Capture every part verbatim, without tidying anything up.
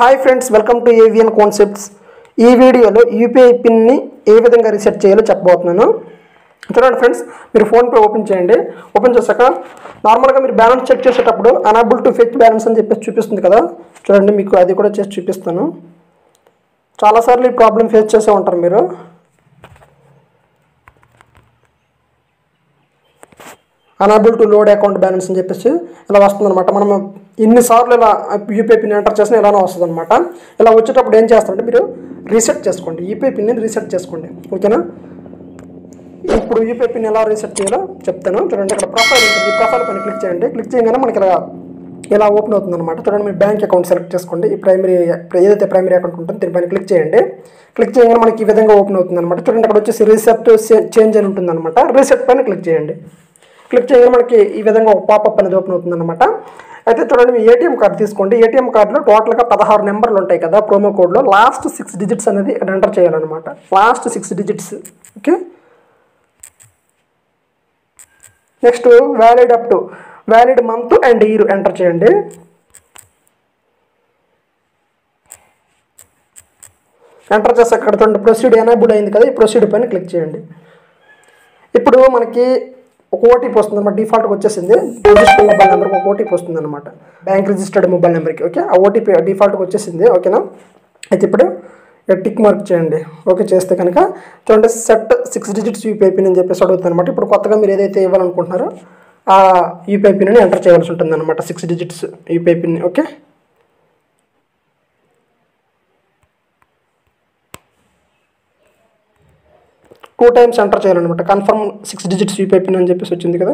Hi friends, welcome to AVN concepts. ఈ వీడియోలో UPI పిన్ని ఏ విధంగా రీసెట్ చేయాలో చెప్పబోతున్నాను. చూడండి ఫ్రెండ్స్, మీరు ఫోన్పే ఓపెన్ చేయండి. ఓపెన్ చేశాక నార్మల్గా మీరు బ్యాలెన్స్ చెక్ చేసేటప్పుడు అనబుల్ టు ఫెచ్ బ్యాలెన్స్ అని చెప్పేసి చూపిస్తుంది కదా. చూడండి, మీకు అది కూడా చేసి చూపిస్తాను. చాలాసార్లు ఈ ప్రాబ్లం ఫేస్ చేసే ఉంటారు మీరు. Unable to load account balance అని చెప్పేసి ఇలా వస్తుందన్నమాట. మనం ఇన్నిసార్లు ఇలా యూపీఐ పిన్ ఎంటర్ చేసినా ఇలానే వస్తుంది అనమాట. ఇలా వచ్చేటప్పుడు ఏం చేస్తారంటే మీరు రీసెట్ చేసుకోండి, యూపీఐ పిన్ని రీసెట్ చేసుకోండి. ఓకేనా? ఇప్పుడు యూపీఐ పిన్ ఎలా రీసెట్ చేయాలో చెప్తాను. చూడండి, ఇక్కడ ప్రొఫైల్ ఉంటుంది. ఈ ప్రొఫైల్ పైన క్లిక్ చేయండి. క్లిక్ చేయగానే మనకి ఇలా ఇలా ఓపెన్ అవుతుంది అనమాట. చూడండి, మీ బ్యాంక్ అకౌంట్ సెలెక్ట్ చేసుకోండి. ఈ ప్రైమరీ ఏదైతే ప్రైమరీ అకౌంట్ ఉంటుందో దీనిపైన క్లిక్ చేయండి. క్లిక్ చేయగానే మనకి ఈ విధంగా ఓపెన్ అవుతుంది అనమాట. చూడండి, అక్కడ వచ్చేసి రీసెట్ చేంజ్ అని ఉంటుంది అనమాట. రీసెట్ పైన క్లిక్ చేయండి. క్లిక్ చేయగానే మనకి ఈ విధంగా ఒక పాపప్ అనేది ఓపెన్ అవుతుంది అనమాట. అయితే చూడండి, మీ ఏటీఎం కార్డు తీసుకోండి. ఏటీఎం కార్డులో టోటల్గా పదహారు నెంబర్లు ఉంటాయి కదా. ప్రోమో కోడ్లో లాస్ట్ సిక్స్ డిజిట్స్ అనేది ఇక్కడ ఎంటర్ చేయాలన్నమాట. Last six digits. Okay, next valid up to valid month and year enter చేయండి. ఎంటర్ చేస్తే అక్కడ చూడండి ప్రొసీడ్ ఎనేబుల్ అయింది కదా. ఈ ప్రొసీడ్ పైన క్లిక్ చేయండి. ఇప్పుడు మనకి ఒక ఓటీపీ వస్తుంది అనమాట. డిఫాల్ట్గా వచ్చేసింది. రిజిస్టర్డ్ మొబైల్ నెంబర్కి ఒక ఓటీపీ వస్తుంది అనమాట, బ్యాంక్ రిజిస్టర్డ్ మొబైల్ నెంబర్కి. ఓకే, ఆ ఓటీపీ డిఫాల్ట్గా వచ్చేసింది. ఓకేనా? అయితే ఇప్పుడు టిక్ మార్క్ చేయండి. ఓకే చేస్తే కనుక చూడండి, set six digits UPI pin అని చెప్పేసి అడుగుతుంది అనమాట. ఇప్పుడు కొత్తగా మీరు ఏదైతే ఇవ్వాలనుకుంటున్నారో ఆ యూపీఐ పిన్ని ఎంటర్ చేయాల్సి ఉంటుంది అనమాట. Six digits UPI pin. Okay, two times enter చేయాలన్నమాట. Confirm six digits UPI pin అని చెప్పేసి వచ్చింది కదా.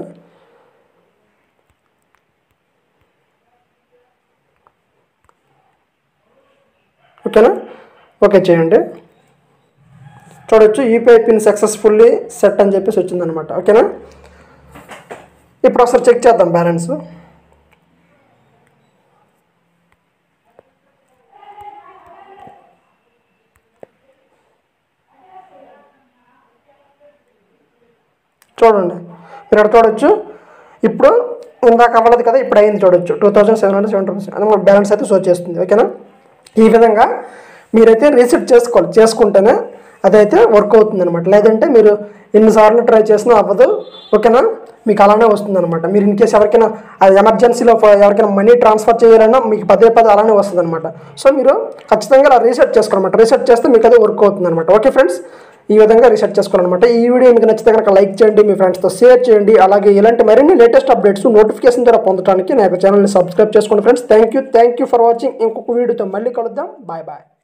ఓకేనా? ఓకే చేయండి. చూడొచ్చు, యూపీఐ పిన్ సక్సెస్ఫుల్లీ సెట్ అని చెప్పేసి వచ్చిందనమాట. ఓకేనా? ఇప్పుడు ఒకసారి చెక్ చేద్దాం బ్యాలెన్స్. చూడండి, మీరు ఇక్కడ చూడొచ్చు. ఇప్పుడు ఇందాక అవ్వలేదు కదా, ఇప్పుడు అయింది. చూడొచ్చు, two thousand seven hundred seventy rupees అది మన బ్యాలెన్స్ అయితే షో చేస్తుంది. ఓకేనా? ఈ విధంగా మీరైతే రీసెట్ చేసుకోవాలి. చేసుకుంటేనే అదైతే వర్క్ అవుతుంది అనమాట. లేదంటే మీరు ఎన్నిసార్లు ట్రై చేసినా అవ్వదు. ఓకేనా? మీకు అలానే వస్తుంది అనమాట. మీరు ఇన్ కేసు ఎవరికైనా అది ఎమర్జెన్సీలో ఎవరికైనా మనీ ట్రాన్స్ఫర్ చేయాలన్నా మీకు పదే పదే అలానే వస్తుంది అనమాట. సో మీరు ఖచ్చితంగా అలా రీసెట్ చేసుకోవాలన్నమాట. రీసెట్ చేస్తే మీకు అదే వర్క్ అవుతుంది అనమాట. ఓకే ఫ్రెండ్స్, ఈ విధంగా రీసెట్ చేసుకోవాలన్నమాట. ఈ వీడియో మీకు నచ్చితే కనుక లైక్ చేయండి, మీ ఫ్రెండ్స్తో షేర్ చేయండి. అలాగే ఇలాంటి మరిన్ని లేటెస్ట్ అప్డేట్స్ నోటిఫికేషన్ ద్వారా పొందడానికి నా యొక్క ఛానల్ని సబ్స్క్రైబ్ చేసుకోండి friends. Thank you thank you for watching. ఇంకొక వీడియోతో మళ్ళీ కలుద్దాం. Bye bye.